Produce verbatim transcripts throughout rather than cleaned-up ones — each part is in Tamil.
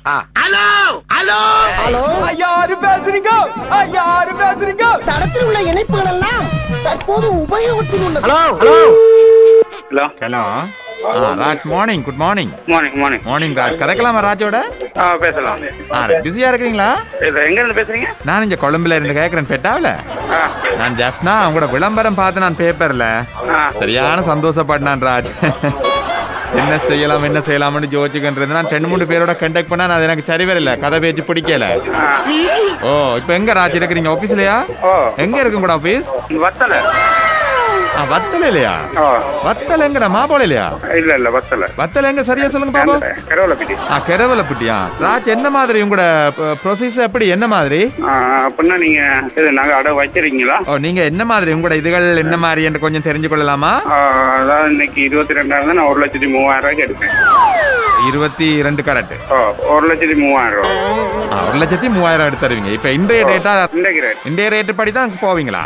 ஹலோ ஹலோ ஹலோ யாரு பேசுறீங்க யாரு பேசுறீங்க? தடத்தில் உள்ள இணைப்புகள் எல்லாம் தற்போது உபயோகத்தில் உள்ளது. Hello hello hello hello Raj morning. Good morning. Morning morning morning Raj. கதைக்கலாமா ராஜோட? ஆ பேசலாம். பிஸியா இருக்கிறீங்களா? எங்க இருந்து பேசுறீங்க? நான் இங்க கொழும்புல இருந்து கேட்கறேன். பெட்டாவில நான் ஜஸ்ட்னா உங்களோட விளம்பரம் பார்த்து நான் பேப்பர்ல சரியான சந்தோஷப்பட்டேன் ராஜ். என்ன செய்யலாம் என்ன செய்யலாம்னு யோசிச்சுக்கின்றது. நான் ரெண்டு மூணு பேரோட கண்டக்ட் பண்ணா அது எனக்கு சரி வரல, கதை பேச்சு பிடிக்கல. ஓ இப்ப எங்க ராஜ் இருக்கிறீங்க? ஆபீஸ்லயா? எங்க இருக்கு கூட ஆபீஸ்? வத்தல. வத்தல இல்லையா? வத்தல எங்கடா? மாபோல இல்லையா? இல்ல இல்ல வத்தல. வத்தல எங்க சரியா சொல்லுங்க பாப்போம். கரவலப்பட்டி. ஆ கரவலப்பட்டியா? ராஜ் என்ன மாதிரி உங்களோட ப்ரோசஸ் எப்படி என்ன மாதிரி? அப்படின்னா நீங்க இது நாங்க அடை வச்சிருக்கீங்களா? ஓ நீங்க என்ன மாதிரி உங்களோட இதுகள் என்ன மாதிரி என்று கொஞ்சம் தெரிஞ்சு கொள்ளலாமா? அதாவது இன்னைக்கு இருபத்தி ரெண்டாயிரம் நான் ஒரு லட்சத்தி மூவாயிரம் ரூபாய்க்கு எடுப்பேன். இருபத்தி ரெண்டு கரெக்ட். ஒரு லட்சத்தி மூவாயிரம் ரூபா. ஒரு லட்சத்தி மூவாயிரம் எடுத்து தருவீங்க. இப்ப இன்றைய ரேட்டா? இன்றைய ரேட்டு படி தான் போவீங்களா?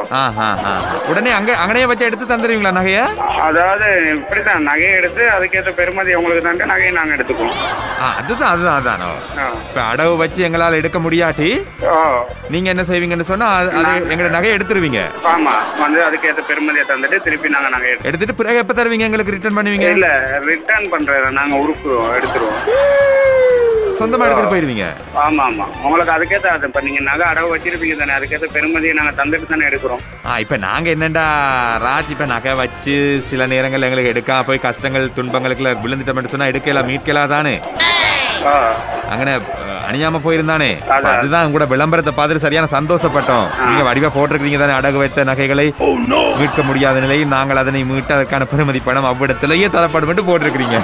உடனே அங்க அங்கனையே வச்சு எடுத்து தந்துருவீங்களா நகைய? அதாவது இப்படிதான் நகையை எடுத்து அதுக்கேற்ற பெருமதி உங்களுக்கு தாண்டி நகையை நாங்க எடுத்துக்குவோம். அதுதான் அதுதான் அதானோ. இப்ப அடவு வச்சு எங்களால எடுக்க முடியாட்டி நீங்க என்ன செய்வீங்கன்னு சொன்னா அது எங்க நகையை எடுத்துருவீங்க. ஆமா வந்து அதுக்கேற்ற பெருமதியை தந்துட்டு திருப்பி நாங்க நகை எடுத்துட்டு பிறகு எப்ப தருவீங்க எங்களுக்கு? ரிட்டர்ன் பண்ணுவீங்க? இல்ல ரிட்டர்ன் பண்றத நாங்க உருப்புவோம், எடுத்துருவோம். சொந்தமா எடுத்துட்டு போயிருவீங்க? ஆமா ஆமா உங்களுக்கு அதுக்கேற்ற இப்ப நீங்க நகை அடவு வச்சிருப்பீங்க தானே, அதுக்கேற்ற பெருமதியை நாங்க தந்துட்டு தானே எடுக்கிறோம். இப்ப நாங்க என்னண்டா ராஜ், இப்ப நகை வச்சு சில நேரங்கள் எங்களுக்கு எடுக்க போய் கஷ்டங்கள் துன்பங்களுக்குள்ள விழுந்துட்டோம்னு சொன்னா எடுக்கலாம் மீட்கலாம் தானே. அங்கன அணியாம போயிருந்தானே, அதுதான் கூட விளம்பரத்தை பார்த்துட்டு சரியான சந்தோஷப்பட்டோம். நீங்க வடிவா போட்டிருக்கீங்க தானே, அடகு வைத்த நகைகளை மீட்க முடியாத நிலையில் நாங்கள் அதனை மீட்டு அதற்கான பெருமதி பணம் அவ்விடத்திலேயே தரப்படும் என்று போட்டிருக்கீங்க.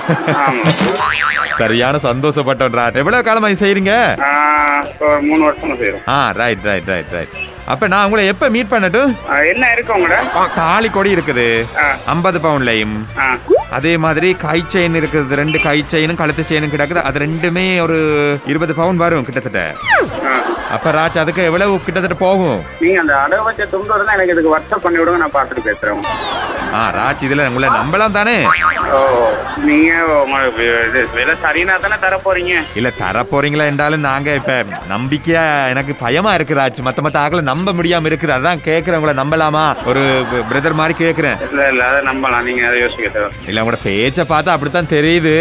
சரியான சந்தோஷப்பட்டோம் ராஜ். எவ்வளவு காலமா செய்யறீங்க? மூணு வருஷமா செய்யறோம். ஆ ரைட் ரைட் ரைட் ரைட். அப்ப நான் உங்களை எப்ப மீட் பண்ணட்டும்? என்ன இருக்கு உங்களோட? தாலி கொடி இருக்குது ஐம்பது பவுன்லையும், அதே மாதிரி கை செயின் இருக்குது, ரெண்டு கை செயினும் கழுத்து செயினும் கிடக்குது, அது ரெண்டுமே ஒரு இருபது பவுன் வரும் கிட்டத்தட்ட. அப்ப ராஜ் அதுக்கு எவ்வளவு கிட்டத்தட்ட போகும்? நீங்க அந்த அடகு வச்ச துண்டு எனக்கு இதுக்கு வாட்ஸ்அப் பண்ணி விடுங்க, நான் பார்த்துட்டு பேசுறேன். ஆ ராஜ் இதுல உங்களை நம்பலாம் தானே? ஓ நீங்க விலை சரினா தானே தர போறீங்க? இல்ல தர போறீங்களா என்றாலும் நாங்க இப்ப நம்பிக்கையா எனக்கு பயமா இருக்கு ராஜ். மத்த மத்த ஆகல நம்ப முடியாம இருக்குது, அதான் கேக்குறேன். உங்களை நம்பலாமா ஒரு பிரதர் மாதிரி கேக்குறேன். இல்ல இல்ல அதை நம்பலாம், நீங்க அதை யோசிக்க தேவை இல்ல. உங்களோட பேச்ச பார்த்தா அப்படித்தான் தெரியுது.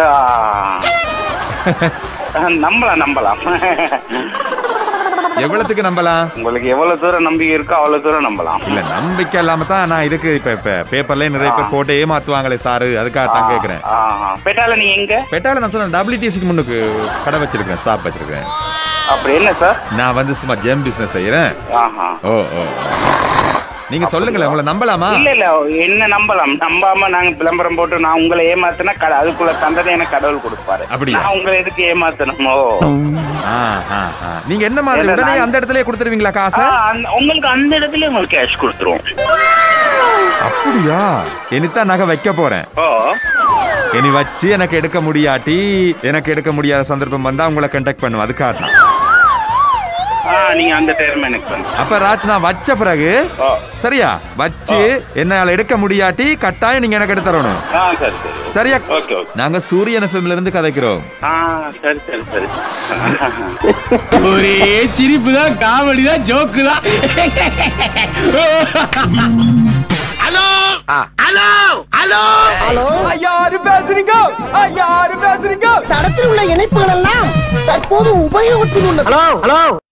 நம்பலாம் நம்பலாம். எவ்வளவுக்கு நம்பலாம்? உங்களுக்கு எவ்வளவு தூரம் நம்பிக்கை இருக்கோ அவ்வளவு தூரம் நம்பலாம். இல்ல நம்பிக்கை இல்லாம தான் நான் இருக்கு. இப்ப இப்ப பேப்பர்ல நிறைய பேர் போட்டு ஏமாத்துவாங்களே சாரு, அதுக்காக தான் கேக்குறேன். பெட்டால நீங்க எங்க? பெட்டால நான் சொன்ன டபிள்யூடிசிக்கு முன்னுக்கு கடை வச்சிருக்கேன், ஸ்டாப் வச்சிருக்கேன். அப்படி என்ன சார்? நான் வந்து சும்மா ஜெம் பிசினஸ் செய்யறேன். ஓ ஓ நீங்க சொல்லுங்களேன், உங்களை நம்பலாமா? இல்ல இல்ல என்ன நம்பலாம், நம்பாம நாங்க விளம்பரம் போட்டு நான் உங்களை ஏமாத்தினா அதுக்குள்ள தந்ததை எனக்கு கடவுள் கொடுப்பாரு. அப்படியா? நான் உங்களை எதுக்கு ஏமாத்தணுமோ? நீங்க என்ன மாதிரி உடனே அந்த இடத்துலயே கொடுத்துருவீங்களா காசு? உங்களுக்கு அந்த இடத்துல உங்களுக்கு கேஷ் கொடுத்துருவோம். அப்படியா? இனித்தான் நகை வைக்க போறேன். இனி வச்சு எனக்கு எடுக்க முடியாட்டி, எனக்கு எடுக்க முடியாத சந்தர்ப்பம் வந்தா உங்களை கண்டாக்ட் பண்ணுவேன். அதுக்காக நீங்க அந்த டைம் எனக்கு பண்ணு. அப்ப ராஜ் நான் வச்ச பிறகு சரியா வச்சு என்னால எடுக்க முடியாட்டி கட்டாயம் நீங்க எனக்கு எடுத்து தரணும். சரியா? நாங்க சூரியன் எஃப்எம்ல இருந்து கதைக்கிறோம். சரி சரி சரி. ஒரே சிரிப்பு தான், காமெடி தான், ஜோக்கு தான். ஹலோ ஹலோ ஹலோ ஹலோ யாரு பேசுறீங்க? யாரு பேசுறீங்க? தடத்தில் உள்ள இணைப்புகள் எல்லாம் தற்போது உபயோகத்தில் உள்ளது. Hello hello